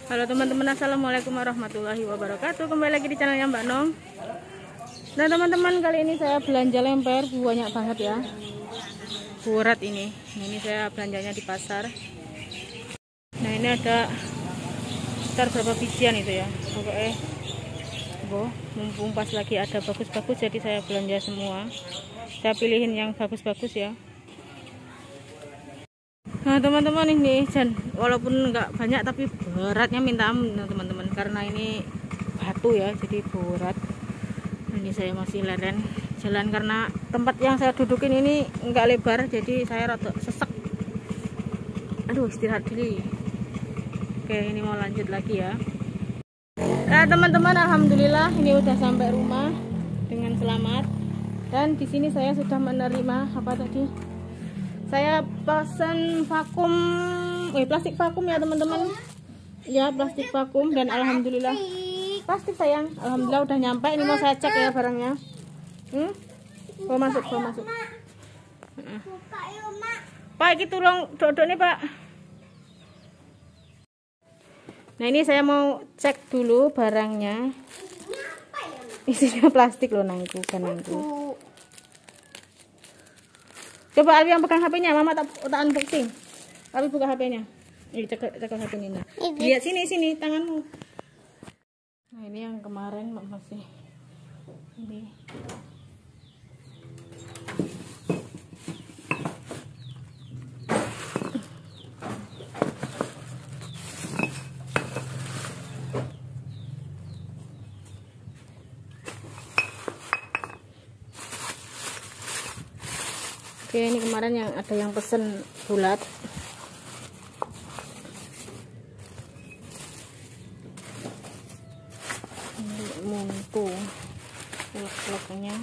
Halo teman-teman, assalamualaikum warahmatullahi wabarakatuh. Kembali lagi di channelnya Mbak Nong. Nah teman-teman, kali ini saya belanja lemper banyak banget ya, berat ini. Nah, ini saya belanjanya di pasar. Nah ini ada sekitar berapa bijian itu ya, pokoknya mumpung pas lagi ada bagus-bagus, jadi saya belanja semua. Saya pilihin yang bagus-bagus ya. Nah teman-teman, ini walaupun nggak banyak tapi beratnya minta ampun teman-teman, karena ini batu ya, jadi berat. Ini saya masih leren jalan karena tempat yang saya dudukin ini nggak lebar, jadi saya rada sesek. Aduh, istirahat dulu. Oke, ini mau lanjut lagi ya. Nah teman-teman, alhamdulillah ini udah sampai rumah dengan selamat. Dan di sini saya sudah menerima apa tadi? Saya pesan vakum, plastik vakum ya teman-teman. Ya, plastik vakum, dan alhamdulillah plastik sayang, alhamdulillah udah nyampe. Ini mau saya cek ya barangnya. Bawa masuk. Pak, iki tulung dodok nih Pak. Nah ini saya mau cek dulu barangnya. Isinya plastik loh nangku, kan nangku. Coba Alwi yang pegang HP-nya, Mama tak unboxing. Alwi buka HP-nya. Ini cek HP-nya. Nah. Lihat sini tanganmu. Nah, ini yang kemarin masih ini. Oke, ini kemarin yang ada yang pesen bulat. Ini muntu ulek-uleknya.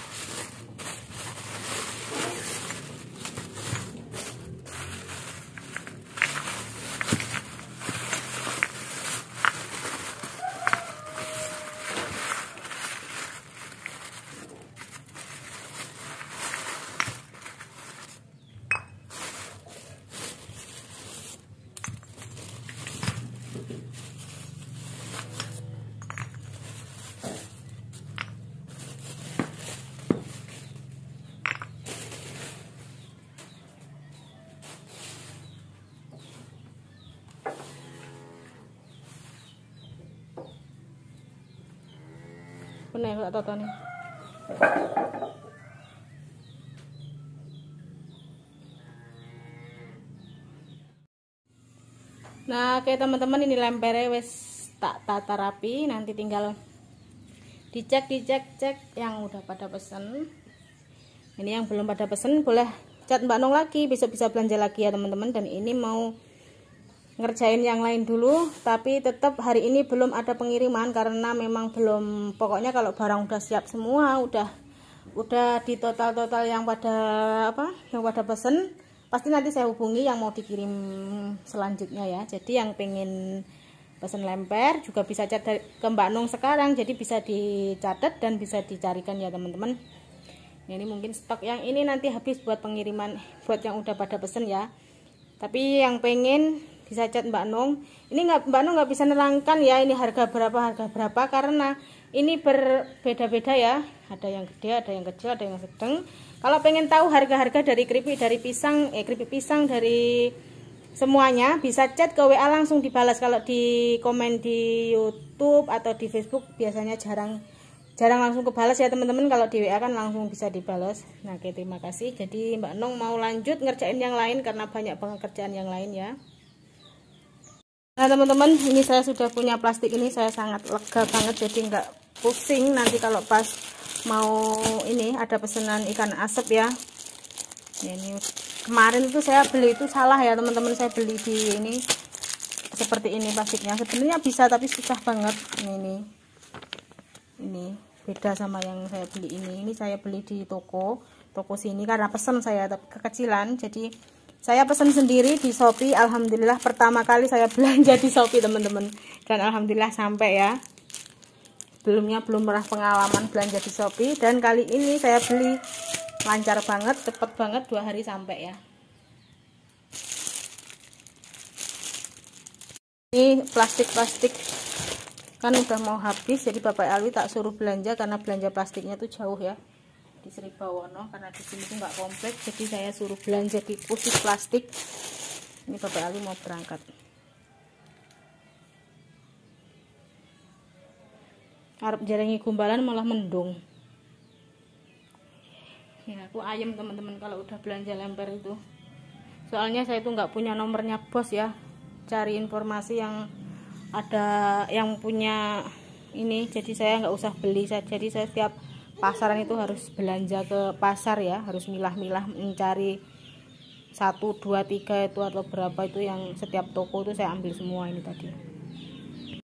Benar tak tahu nih. Nah, oke teman-teman, ini lempernya wes tak tata rapi, nanti tinggal dicek yang udah pada pesen. Ini yang belum pada pesen boleh chat Mbak Nong lagi, besok bisa belanja lagi ya teman-teman. Dan ini mau ngerjain yang lain dulu, tapi tetap hari ini belum ada pengiriman karena memang belum, pokoknya kalau barang udah siap semua, udah di total yang pada pesen, pasti nanti saya hubungi yang mau dikirim selanjutnya ya. Jadi yang pengen pesen lemper juga bisa chat ke Mbak Nong sekarang, jadi bisa dicatat dan bisa dicarikan ya teman-teman. Ini mungkin stok yang ini nanti habis buat pengiriman buat yang udah pada pesen ya. Tapi yang pengen bisa chat Mbak Nong. Ini Mbak Nong nggak bisa nerangkan ya ini harga berapa karena ini berbeda-beda ya. Ada yang gede, ada yang kecil, ada yang sedang. Kalau pengen tahu harga-harga dari keripik pisang dari semuanya, bisa chat ke WA langsung dibalas. Kalau di komen di YouTube atau di Facebook biasanya jarang langsung kebalas ya teman-teman. Kalau di WA kan langsung bisa dibalas. Nah, oke, terima kasih. Jadi Mbak Nong mau lanjut ngerjain yang lain karena banyak banget kerjaan yang lain ya. Nah teman-teman, ini saya sudah punya plastik ini, saya sangat lega banget, jadi nggak pusing nanti kalau pas mau ini ada pesanan ikan asap ya. Ini kemarin itu saya beli itu salah ya teman-teman, saya beli di ini seperti ini plastiknya, sebenarnya bisa tapi susah banget. Ini beda sama yang saya beli ini saya beli di toko sini karena pesan saya kekecilan, jadi saya pesan sendiri di Shopee. Alhamdulillah pertama kali saya belanja di Shopee teman-teman, dan alhamdulillah sampai ya. Sebelumnya belum pernah pengalaman belanja di Shopee, dan kali ini saya beli lancar banget, cepet banget, 2 hari sampai ya. Ini plastik kan udah mau habis, jadi Bapak Alwi tak suruh belanja karena belanja plastiknya tuh jauh ya di Seribawono, karena di sini tuh nggak komplit, jadi saya suruh belanja di khusus plastik. Ini Bapak Alwi mau berangkat. Arep jaringi gumbalan malah mendung. Ya aku ayam teman-teman kalau udah belanja lemper itu. Soalnya saya tuh nggak punya nomornya bos ya. Cari informasi yang ada yang punya ini, jadi saya nggak usah beli. Jadi saya setiap pasaran itu harus belanja ke pasar ya, harus milah-milah mencari 1, 2, 3 itu atau berapa itu yang setiap toko itu saya ambil semua ini tadi.